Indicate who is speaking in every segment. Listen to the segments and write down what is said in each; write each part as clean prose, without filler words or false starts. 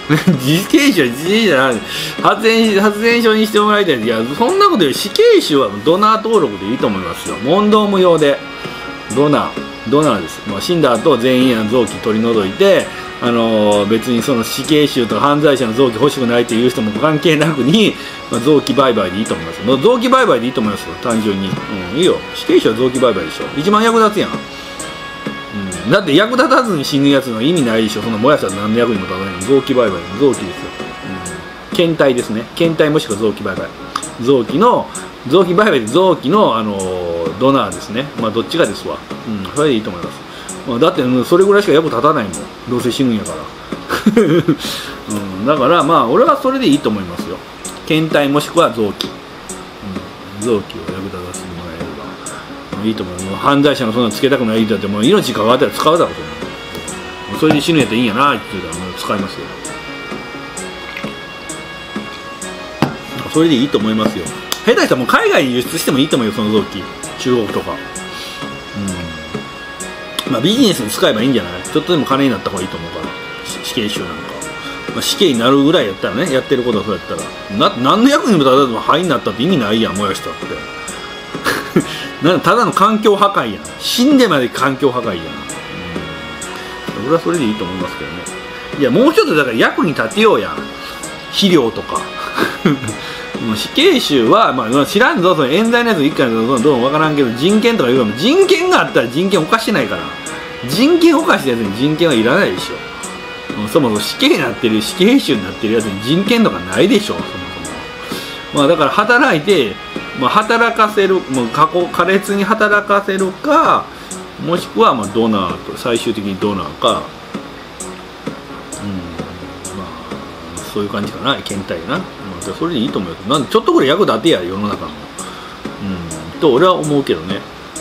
Speaker 1: 死刑囚は自治じゃない、発電所にしてもらいたい。いや、そんなことより死刑囚はドナー登録でいいと思いますよ。問答無用でドナーです。死んだ後全員臓器取り除いて、別にその死刑囚とか犯罪者の臓器欲しくないっていう人も関係なくに、臓器売買でいいと思いますよ。臓器売買でいいと思いますよ、単純に。いいよ、死刑囚は臓器売買でしょ。一番役立つやん。だって役立たずに死ぬやつの意味ないでしょ。その燃やしたら何の役にも立たないの。臓器売買の臓器ですよ。検体ですね。検体もしくは臓器売買。臓器売買で臓器の、ドナーですね。どっちかですわ。それでいいと思います。だって、それぐらいしか役立たないもん。どうせ死ぬんやから。だから俺はそれでいいと思いますよ。検体もしくは臓器。臓器を役立たせてもらえればいいと思います。犯罪者のそんなのつけたくない人だってもう命関わったら使うだろうと。それで死ぬやったらいいんやなって言うから使いますよ。それでいいと思いますよ。下手したらもう海外に輸出してもいいと思うよ、その臓器。中国とか。ビジネスに使えばいいんじゃない？ちょっとでも金になった方がいいと思うから。死刑囚なんか。死刑になるぐらいやったらね、やってることはそうやったら。何の役にも立たずも灰になったって意味ないやん、燃やしたって。ただの環境破壊やん。死んでまで環境破壊やん。俺はそれでいいと思いますけどね。いや、もうちょっとだから役に立てようやん。肥料とか。死刑囚は、知らんぞ、その冤罪のやつ一回どうも分からんけど、人権とか言うかも、人権があったら人権犯してないから、人権犯したやつに人権はいらないでしょ。そもそも死刑囚になってるやつに人権とかないでしょ、そもそも。だから働いて、働かせる、苛烈に働かせるか、もしくはドナーと、最終的にドナーか、そういう感じかな、検体な。それでいいと思うよ。なんでちょっとぐらい役立てや、世の中の。と俺は思うけどね。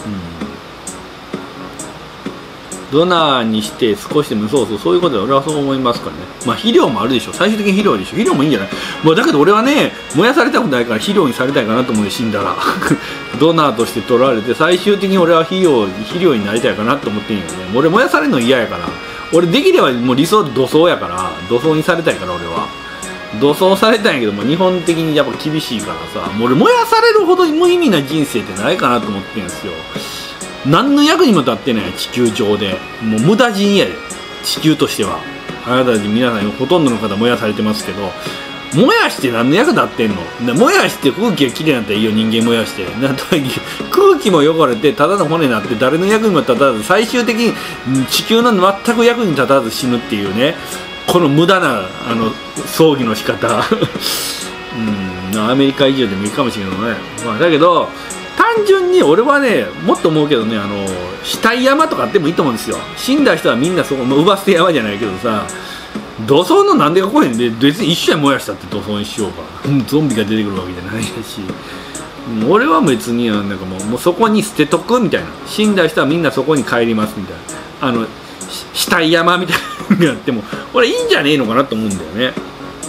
Speaker 1: ドナーにして少しでもそういうことで俺はそう思いますからね。肥料もあるでしょ。最終的に肥料でしょ。肥料もいいんじゃない？だけど俺はね、燃やされたくないから肥料にされたいかなと思うよ、死んだら。ドナーとして取られて、最終的に俺は肥料になりたいかなと思ってんよね。俺燃やされるの嫌やから。俺できればもう理想土葬やから、土葬にされたいから俺は。土葬されたんやけども、日本的にやっぱ厳しいからさ、もう俺燃やされるほど無意味な人生ってないかなと思ってんですよ。何の役にも立ってない、地球上で。もう無駄人やで、地球としては。あなたたち皆さんほとんどの方燃やされてますけど、燃やして何の役立ってんの？燃やして空気がきれいになったらいいよ、人間燃やして。空気も汚れてただの骨になって誰の役にも立たず、最終的に地球の全く役に立たず死ぬっていうね、この無駄な葬儀の仕方アメリカ以上でもいいかもしれないね。だけど単純に俺はね、もっと思うけどね、死体山とかあってもいいと思うんですよ。死んだ人はみんなそこ、乳母捨て山じゃないけどさ、土葬のなんでかこへんで、別に一緒に燃やしたって土葬にしようか。ゾンビが出てくるわけじゃないし、俺は別になんかもうそこに捨てとくみたいな。死んだ人はみんなそこに帰りますみたいな。死体山みたいなのがあってもこれいいんじゃねえのかなと思うんだよね。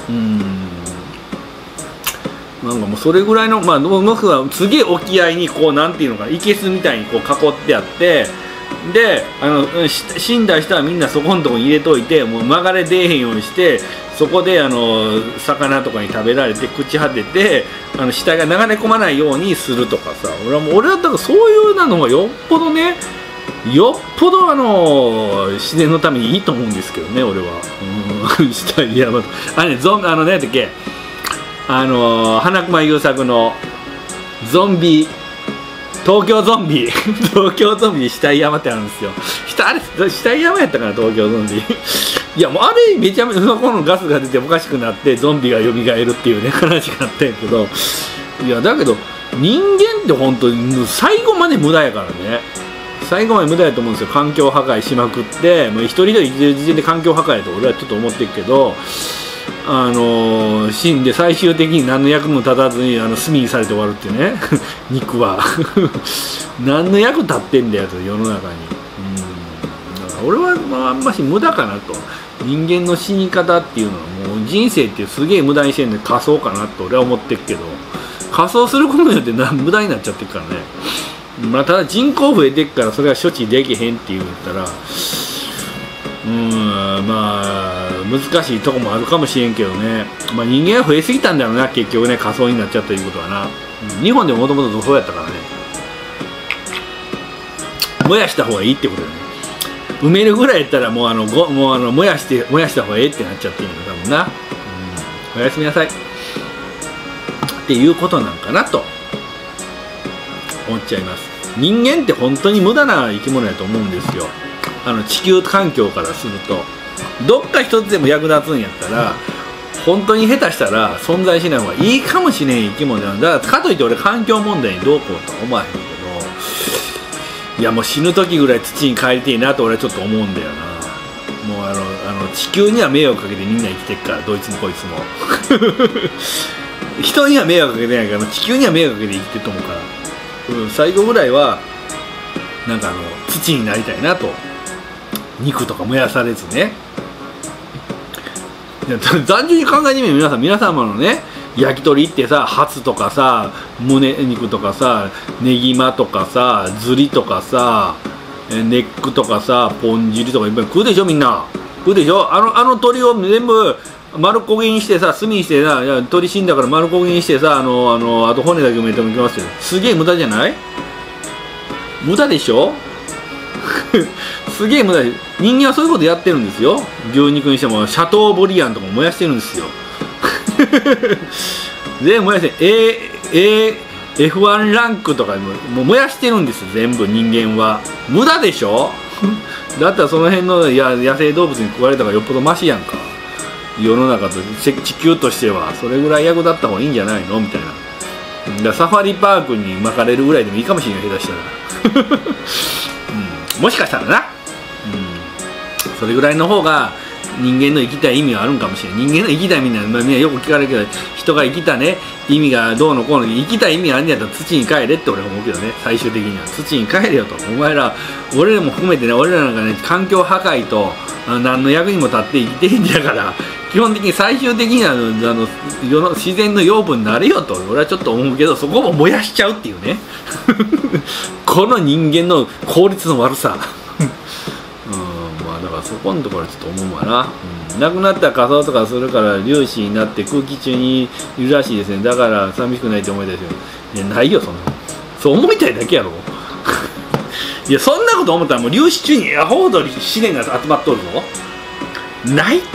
Speaker 1: なんかもうそれぐらいの、僕はすげえ沖合にこうなんていうのかな、生けすみたいにこう囲ってあって、で死んだ人はみんなそこのとこに入れといて、もう流れ出えへんようにして、そこで魚とかに食べられて朽ち果てて死体が流れ込まないようにするとかさ、俺はだからそういうのがよっぽどね、よっぽど自然のためにいいと思うんですけどね、俺は。死体山と何やったっけ、花熊優作のゾンビ、東京ゾンビ東京ゾンビで死体山ってあるんですよ。あれ死体山やったかな、東京ゾンビいやもうあれめちゃめちゃそこのガスが出ておかしくなってゾンビが蘇るっていうね話があったんやけど、いやだけど人間って本当に最後まで無駄やからね。最後まで無駄やと思うんですよ。環境破壊しまくって、もう一人で生きてる時点で環境破壊やと俺はちょっと思ってるけど、死んで最終的に何の役も立たずに炭にされて終わるっていうね肉は何の役立ってんだよと、世の中に。だから俺はあんまし無駄かなと。人間の死に方っていうのはもう人生ってすげえ無駄にしてんで仮想かなと俺は思ってるけど、仮想することによって無駄になっちゃってるからね。ただ人口増えてっからそれは処置できへんって言ったら、 まあ難しいとこもあるかもしれんけどね、まあ、人間が増えすぎたんだろうな、結局ね、仮想になっちゃったということはな、日本でももともとそうやったからね、燃やした方がいいってことだよね。埋めるぐらいやったらもう燃やした方がええってなっちゃってるんだ多分な、おやすみなさいっていうことなんかなと思っちゃいます。人間って本当に無駄な生き物やと思うんですよ。地球環境からするとどっか一つでも役立つんやったら本当に下手したら存在しない方がいいかもしれん生き物なんだ。かといって俺環境問題にどうこうとは思わへんけど、いやもう死ぬ時ぐらい土に帰りてえなと俺はちょっと思うんだよな。もう地球には迷惑かけてみんな生きてっから、どいつもこいつも人には迷惑かけてないから地球には迷惑かけて生きてると思うから、最後ぐらいはなんか土になりたいなと。肉とか燃やされずね。単純に考えてみる皆様のね、焼き鳥ってさ、ハツとかさ、胸肉とかさ、ネギマとかさ、ズリとかさ、ネックとかさ、ポン汁とかいっぱい食うでしょ、みんな食うでしょ。鳥を全部丸焦げにしてさ、炭にしてさ、いや鳥死んだから丸焦げにしてさ、あと骨だけ埋めてもいきますよ。すげえ無駄じゃない？無駄でしょすげえ無駄で、人間はそういうことやってるんですよ。牛肉にしてもシャトーブリアンとかも燃やしてるんですよで燃やして、F1 ランクとかもう燃やしてるんですよ、全部人間は。無駄でしょだったらその辺の野生動物に食われた方がよっぽどマシやんか。世の中と地球としてはそれぐらい役立った方がいいんじゃないのみたいな。だからサファリパークに巻かれるぐらいでもいいかもしれない、下手したらもしかしたらな、それぐらいの方が人間の生きたい意味はあるんかもしれない。人間の生きたい意味なんて、みんなよく聞かれるけど、人が生きたね意味がどうのこうの、生きたい意味があるんやったら土に帰れって俺は思うけどね。最終的には土に帰れよと。お前ら俺らも含めてね、俺らなんかね、環境破壊と何の役にも立って生きてるんだから、基本的に最終的には世の自然の養分になれよと俺はちょっと思うけど、そこも燃やしちゃうっていうねこの人間の効率の悪さまあだからそこのところはちょっと思うわな。亡くなったら仮装とかするから粒子になって空気中にいるらしいですね。だから寂しくないと思いたいですよ。いやないよ、そんな。そう思いたいだけやろいやそんなこと思ったらもう粒子中にアホほど試練が集まっとるぞ。ないって、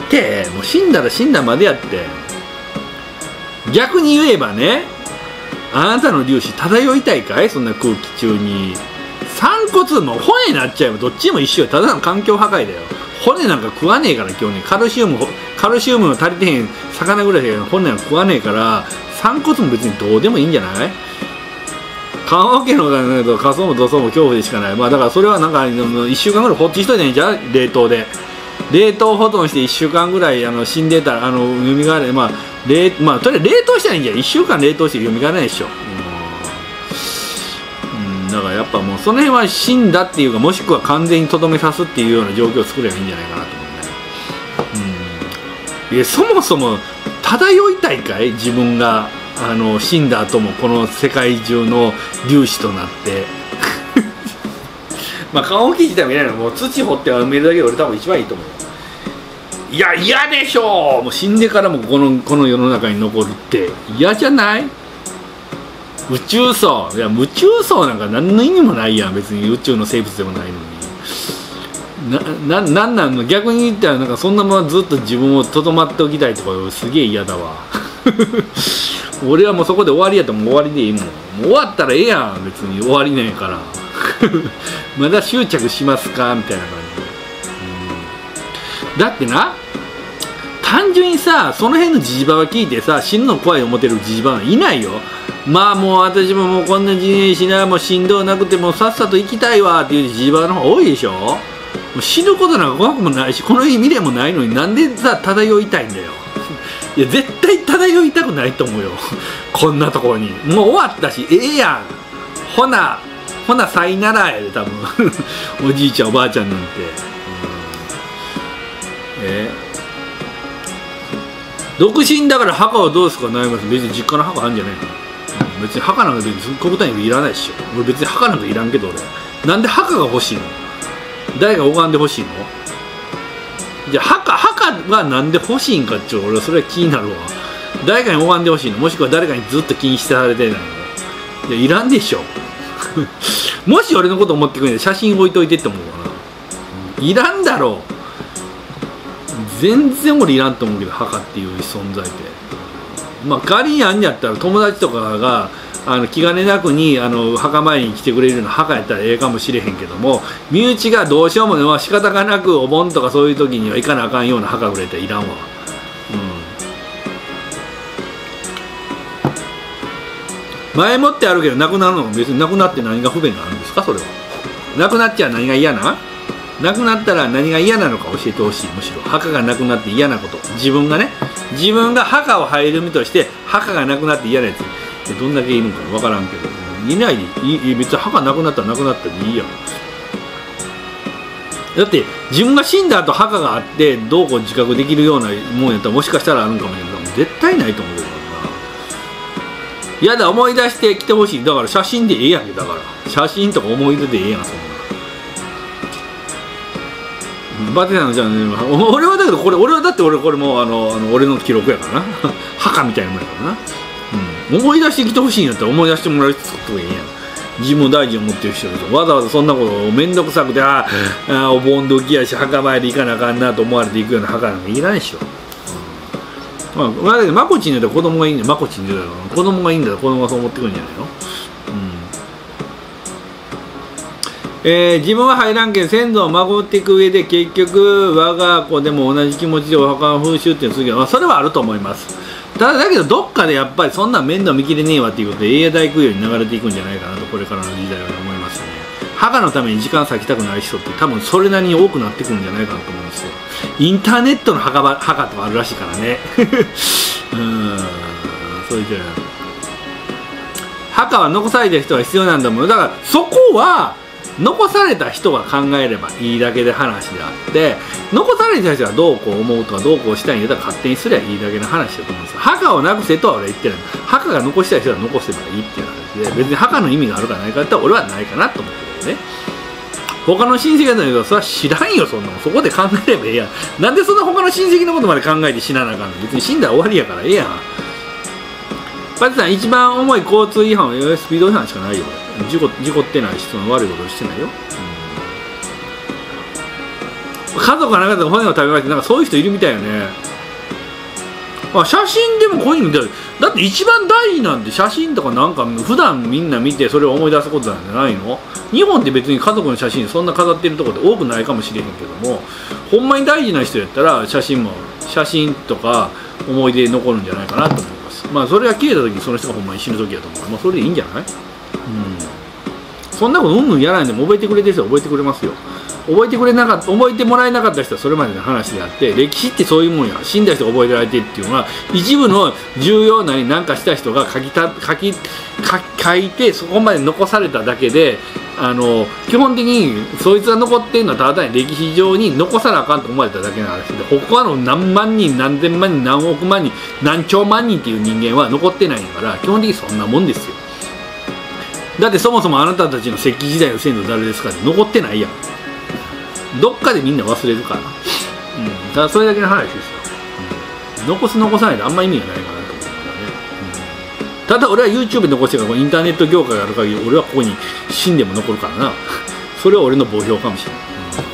Speaker 1: もう死んだら死んだまでやって。逆に言えばね、あなたの粒子漂いたいかい、そんな空気中に。散骨も骨になっちゃえばどっちも一緒よ。ただの環境破壊だよ。骨なんか食わねえから、今日ね、カルシウムの足りてへん魚ぐらいだけど骨なんか食わねえから、散骨も別にどうでもいいんじゃない。棺桶の仮想も土葬も恐怖でしかない。まあだからそれはなんか1週間ぐらい放置しといてんじゃん、冷凍で。冷凍保存して1週間ぐらい死んでたら蘇れ、まあとりあえず冷凍したらいいんじゃん。1週間冷凍して蘇らないでしょ。だからやっぱもうその辺は死んだっていうか、もしくは完全にとどめさすっていうような状況を作ればいいんじゃないかなと思うね。いやそもそも漂いたいかい、自分が死んだ後もこの世界中の粒子となってまあ棺桶自体もいないの、もう土掘って埋めるだけで俺多分一番いいと思う。いや嫌でしょ。もう死んでからもこの世の中に残るって嫌じゃない。宇宙層、いや宇宙層なんか何の意味もないやん、別に宇宙の生物でもないのに。なんなんの、逆に言ったらなんかそんなままずっと自分をとどまっておきたいとかすげえ嫌だわ俺はもうそこで終わりやったらもう終わりでいいもん。もう終わったらええやん、別に終わりねえからまだ執着しますかみたいな感じ、だってな、単純にさ、その辺のジジババ聞いてさ、死ぬの怖い思ってるジジババいないよ。まあもう私ももうこんな自転しな、もうしんどなくてもうさっさと行きたいわっていうジジババの方が多いでしょ。もう死ぬことなんか怖くもないし、この世に未練もないのになんでさ漂いたいんだよいや絶対漂いたくないと思うよこんなところに。もう終わったしええやん。ほなさいならやで多分おじいちゃんおばあちゃんなんて、独身だから墓はどうですか悩みます。別に実家の墓あるんじゃないかな。別に墓なんか別に国単位いらないっしょ。俺別に墓なんかいらんけど、俺なんで墓が欲しいの。誰が拝んで欲しいの。 じゃあ墓がなんで欲しいんかっていう俺はそれは気になるわ。誰かに拝んでほしいの、もしくは誰かにずっと気にしてされてないの。いらんでしょもし俺のこと思ってくれんで写真置いといてって思うかな。いらんだろう。全然俺いらんと思うけど、墓っていう存在って。まあ仮にあんやったら友達とかが気兼ねなくに墓参りに来てくれるような墓やったらええかもしれへんけども、身内がどうしようもね、まあ、仕方がなくお盆とかそういう時には行かなあかんような墓ぐらいやったらいらんわ。前もってあるけどなくなるのも別になくなって何が不便があるんですか。それはなくなっちゃ何が嫌な、なくなったら何が嫌なのか教えてほしい。むしろ墓がなくなって嫌なこと、自分が墓を入る身として墓がなくなって嫌なやつどんだけいるのか分からんけど、いないでいい。別に墓なくなったらなくなったでいいやん。だって自分が死んだ後墓があってどうこう自覚できるようなもんやったらもしかしたらあるんかもしれないけど、絶対ないと思うけどな。いやだ、思い出してきてほしい。だから写真でええやんけ。だから写真とか思い出でええやん。そんなバテさんのじゃあ、ね、俺はだけど俺はだって俺これも俺の記録やからな墓みたいなもんやからな。思い出してきてほしいんやったら思い出してもらうことがいいやん。自分を大事に思ってる人だとわざわざそんなこと面倒くさくてお盆時やし墓参り行かなあかんなと思われて行くような墓なんかいらないでしょ。まこちんだったら子供がいいんだよ。まこちんだったら子供がいいんだよ。子供がそう思ってくるんじゃないの。自分は入らんけん先祖を守っていく上で結局我が子でも同じ気持ちでお墓の風習っていうのをするけど、それはあると思います。だけどどっかでやっぱりそんな面倒見きれねえわっていうことで永遠大供養に流れていくんじゃないかなと、これからの時代は思いますね。墓のために時間割きたくない人って多分それなりに多くなってくるんじゃないかなと思うんですよ。インターネットの墓とかあるらしいからねそういうじゃない。墓は残された人は必要なんだもん。だからそこは残された人が考えればいいだけで話であって、残された人はどうこう思うとかどうこうしたいんやったら勝手にすりゃいいだけの話だと思うんですよ。墓をなくせとは俺は言ってない。墓が残したい人は残せばいいっていう話で、別に墓の意味があるかないかって言ったら俺はないかなと思ってるよね。他の親戚がないけどそれは知らんよ。そんなのそこで考えればええやん。なんでそんな他の親戚のことまで考えて死ななあかんの。別に死んだら終わりやからええやん。パチさん一番重い交通違反はスピード違反しかないよ。事故ってないし、その悪いことしてないよ。家族がなかったら骨を食べましてなんかそういう人いるみたいよね。写真でもこういうの見たらだって一番大事なんで、写真とかなんか普段みんな見てそれを思い出すことなんじゃないの。日本って別に家族の写真そんな飾ってるところって多くないかもしれへんけども、ほんまに大事な人やったら写真とか思い出残るんじゃないかなと思います。まあそれが消えた時にその人がほんまに死ぬ時やと思うから、まあそれでいいんじゃない。そんなことうんぬんやらないでも覚えてくれてる人は覚えてくれますよ。覚えてもらえなかった人はそれまでの話であって、歴史ってそういうもんや。死んだ人が覚えられてるっていうのは一部の重要な何かした人が書いてそこまで残されただけで、基本的にそいつが残ってるのはただ単に歴史上に残さなあかんと思われただけの話で、他の何万人何千万人何億万人何兆万人っていう人間は残ってないんだから、基本的にそんなもんですよ。だってそもそもあなたたちの石器時代の先祖誰ですかって残ってないやん。どっかでみんな忘れるから、ただそれだけの話ですよ。残さないであんま意味がないかなと思うんだよね。ただ俺は YouTube で残してからインターネット業界がある限り俺はここに死んでも残るからな。それは俺の墓標かもしれない。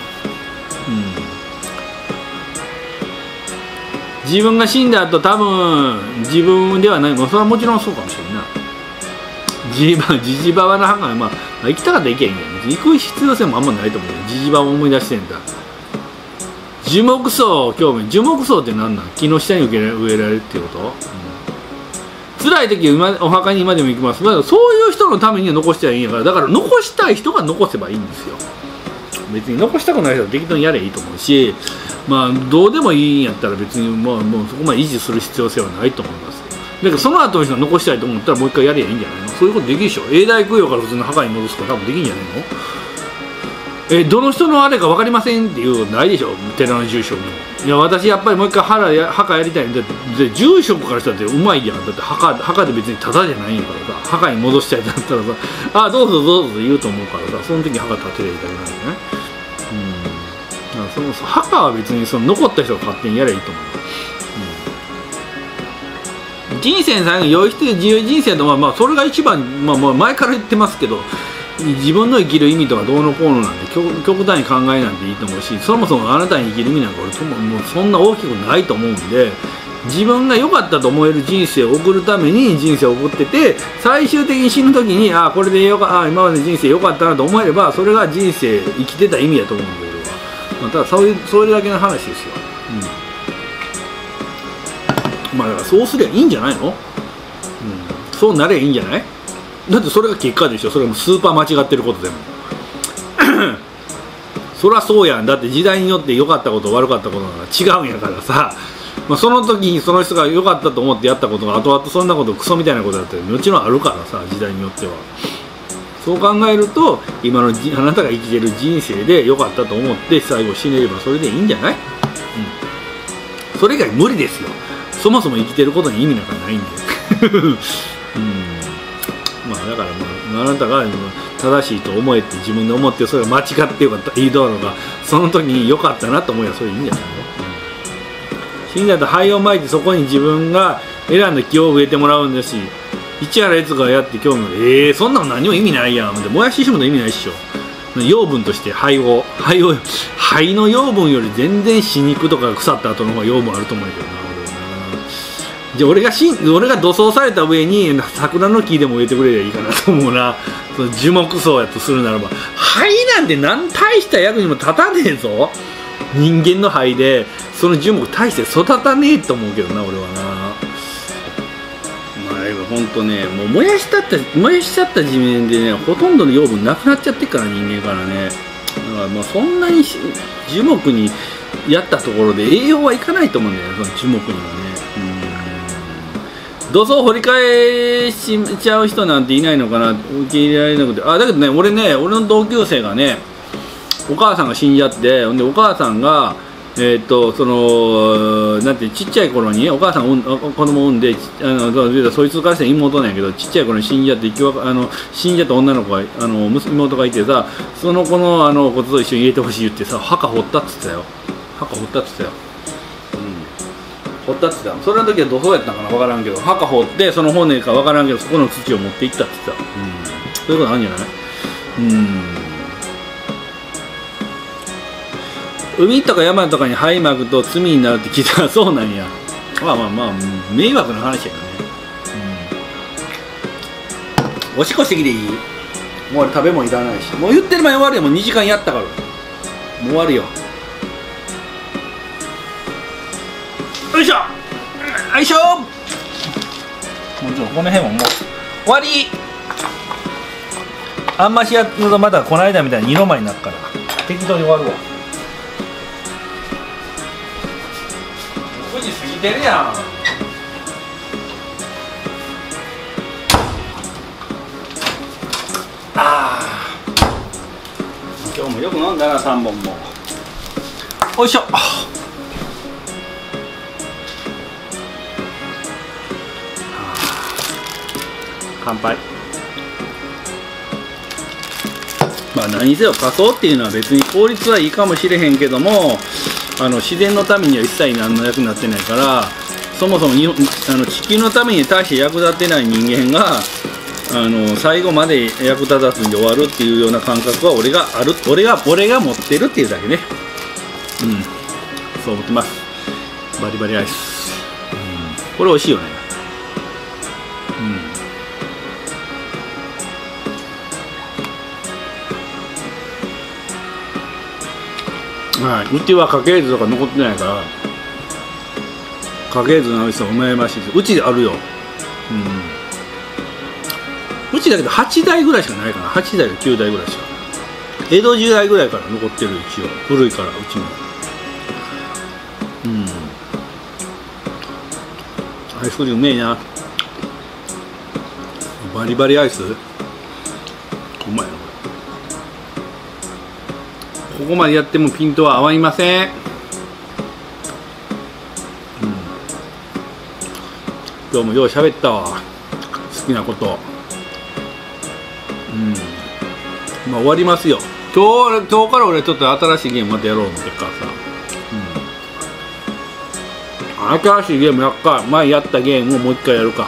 Speaker 1: 自分が死んだ後多分自分ではないの、それはもちろんそうかもしれないな。ジジババの墓はまあ行きたかったら行けばいいんだよ。行く必要性もあんまないと思うよ。ジジババを思い出してんだ。樹木葬興味。樹木葬って何なん？木の下に植えられるっていうこと？辛い時お墓に今でも行きます。だからそういう人のために残してはいいんやから、だから残したい人が残せばいいんですよ。別に残したくない人は適当にやればいいと思うし、まあどうでもいいんやったら別にもうそこまで維持する必要性はないと思います。だからその後の人が残したいと思ったらもう一回やればいいんじゃないの。そういうことできるでしょ。永代供養から普通の墓に戻すこと多分できるんじゃないの。どの人のあれか分かりませんっていうのないでしょ。寺の住職にも。いや私やっぱりもう一回墓やりたいんだって。住職からしたらうまいやん。だって墓で別にタダじゃないんやからさ、墓に戻したいってなったらさ、どうぞどうぞ言うと思うからさ、その時墓建てればいいだけなんじゃない。 その墓は別にその残った人が勝手にやればいいと思う、人生の最後に良い人で自由人生とまあそれが一番、まあ前から言ってますけど、自分の生きる意味とかどうのこうのなんて極端に考えなんていいと思うし、そもそもあなたに生きる意味なんか俺もうそんな大きくないと思うんで、自分が良かったと思える人生を送るために人生を送ってて、最終的に死ぬ時にこれで今まで人生良かったなと思えれば、それが人生生きてた意味だと思うんだけど、まあ、ただそれだけの話ですよ、まあだからそうすりゃいいんじゃないの、そうなればいいんじゃない。だってそれが結果でしょ。それもスーパー間違ってることでもそりゃそうやん。だって時代によって良かったこと悪かったことが違うんやからさ、まあ、その時にその人が良かったと思ってやったことが後々そんなことクソみたいなことだったらもちろんあるからさ、時代によっては。そう考えると今のあなたが生きてる人生で良かったと思って最後死ねればそれでいいんじゃない、それ以外無理ですよ。そもそも生きてることに意味なんかないんでまあだからあなたが正しいと思えって自分で思って、それが間違ってよかったいいだろうが、その時に良かったなと思えばそれいいんじゃないの。死んだと灰をまいてそこに自分が選んだ木を植えてもらうんだし、市原悦子がやって興味をそんなの何も意味ないやん。で燃やししても意味ないっしょ。養分として灰の養分より全然死肉とか腐った後の方が養分あると思うけどな。じゃあ俺が土葬された上に桜の木でも植えてくれりゃいいかなと思うな。その樹木葬やとするならば、灰なんて大した役にも立たねえぞ。人間の灰でその樹木大して育たねえと思うけどな、俺はな。まあほんとね、もう燃やしちゃった地面でね、ほとんどの養分なくなっちゃってっから、人間からね。だからまあそんなに樹木にやったところで栄養はいかないと思うんだよね、その樹木にはね。土葬掘り返しちゃう人なんていないのかな、受け入れられなくて。だけどね、俺の同級生がね、お母さんが死んじゃって、でお母さんがなんてちっちゃい頃にお母さんが子供を産んで、そいつからしたら妹なんやけど、ちっちゃい頃に死んじゃって死んじゃった女の子が妹がいてさ、その子のことと一緒に入れてほしい言ってさ、墓掘ったっつったよ。掘ったっつってた。それの時は土葬やったんかな分からんけど、墓掘ってその骨か分からんけどそこの土を持っていったって言ってた。そういうことあるんじゃない。海とか山とかに灰まくと罪になるって聞いたらそうなんや。まあ迷惑な話やからね。おしっこしてきていい？もう俺食べ物いらないし、もう言ってる前終わるよ。もう2時間やったからもう終わるよ。よいしょよいしょ。もうちょっとこの辺ももう終わり。あんましやるとまたこの間みたいに二の舞になるから適当に終わるわ。9時過ぎてるやん。今日もよく飲んだな、3本も。よいしょ。乾杯。まあ何せよ仮想っていうのは別に効率はいいかもしれへんけども、自然のためには一切何の役になってないから、そもそも地球のために大して役立ってない人間が最後まで役立たずに終わるっていうような感覚は俺が持ってるっていうだけね。そう思ってます。バリバリアイス。これ美味しいよね。うちは家系図とか残ってないから、家系図の美味しさ羨ましいです。うちあるよ。うちだけど8代ぐらいしかないかな。8代か9代ぐらいしか。江戸時代ぐらいから残ってる。一応古いからうちも。アイスクリームうめえな。バリバリアイスうまいな。ここまでやってもピントは合わいません。今日もよう喋ったわ、好きなこと。終わりますよ。 今日から俺ちょっと新しいゲームまたやろう思ってるからさ、新しいゲームやっか、前やったゲームをもう一回やるか。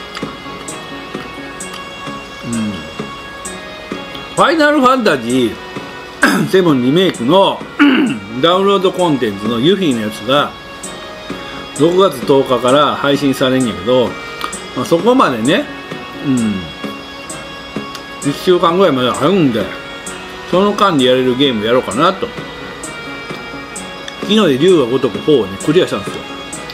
Speaker 1: ファイナルファンタジー7リメイクのダウンロードコンテンツのユフィのやつが6月10日から配信されんやけど、まあ、そこまでね、1週間ぐらいまであるんで、その間でやれるゲームやろうかなと。昨日で竜が如く4をねクリアしたんですよ。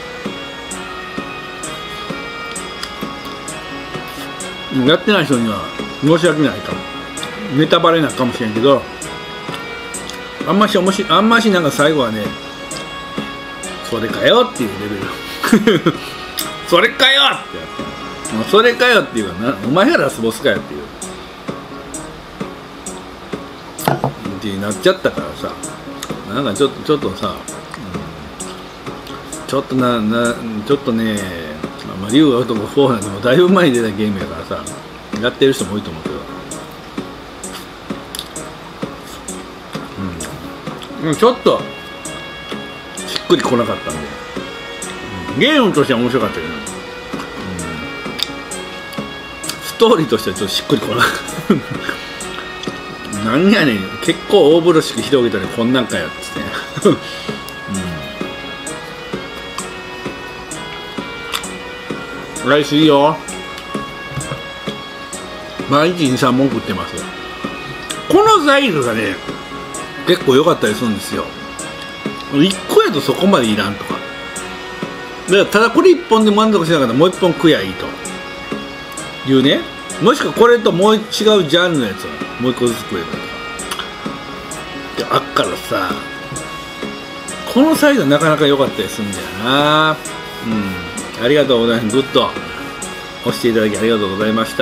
Speaker 1: やってない人には申し訳ないかも、ネタバレなんかもしれんけど、あんましなんか最後はね、それかよっていうレベルそれかよってやつ、もうそれかよっていうかな、お前がラスボスかよっていうってなっちゃったからさ、なんかちょっとさ、ちょっとね、まあ、竜が如く4なんてもうだいぶ前に出たゲームやからさ、やってる人も多いと思うけど、ちょっとしっくりこなかったんで、ゲームとしては面白かったけど、ストーリーとしてはちょっとしっくりこなかったなんやねん、結構大風呂敷広げたらこんなんかやっつって来週いいよ、毎日 2,3 本食ってます。この材料がね結構良かったりするんですよ。1個やとそこまでいらんとか、だからただこれ1本で満足しなかったらもう1本食やいいというね、もしくはこれともう違うジャンルのやつをもう1個ずつ食えばいいとかあっからさ、このサイズはなかなか良かったりするんだよな。ありがとうございます。グッド押していただきありがとうございました。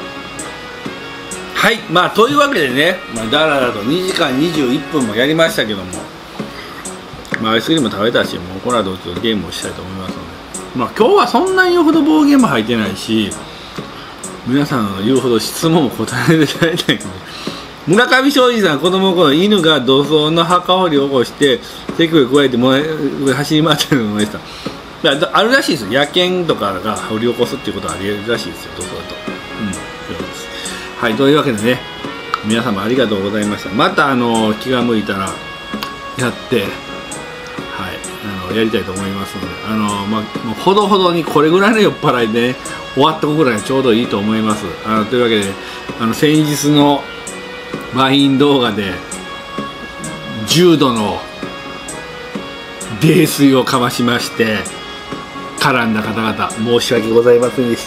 Speaker 1: はい、まあというわけでね、だらだらと2時間21分もやりましたけども、アイスクリーム食べたし、もうこの後ちょっとゲームをしたいと思いますので、今日はそんなに言うほど暴言も入ってないし、皆さんの言うほど質問も答えていただいてないけど、村上庄司さん、子供の頃犬が土蔵の墓掘りを起こして手首を加えて走り回ってるのでした。あるらしいですよ、野犬とかが掘り起こすっていうことはありえるらしいですよ、土蔵と。そうです。はい、というわけでね、皆様ありがとうございました。また気が向いたらやって、はい、やりたいと思いますので、もうほどほどにこれぐらいの酔っ払いで、ね、終わったぐらいがちょうどいいと思います。というわけで先日のワイン動画で10度の泥酔をかましまして絡んだ方々申し訳ございませんでした。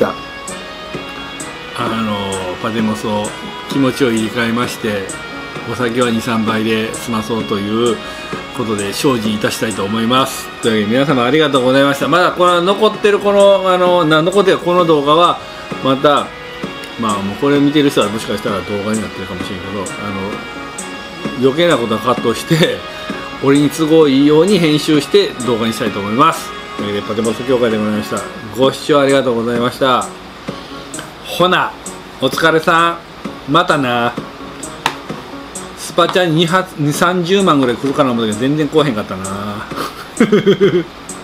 Speaker 1: パテモスを気持ちを入れ替えまして、お酒は 2,3 杯で済まそうということで精進いたしたいと思います。というわけで皆様ありがとうございました。まだこの残ってるこの動画はまた、もうこれ見てる人はもしかしたら動画になってるかもしれんけど、余計なことはカットして俺に都合いいように編集して動画にしたいと思います。というわけでパテモス協会でございました。ご視聴ありがとうございました。ほなお疲れさん、またな。スパチャ2、30万ぐらい来るかな思ったけど全然来へんかったな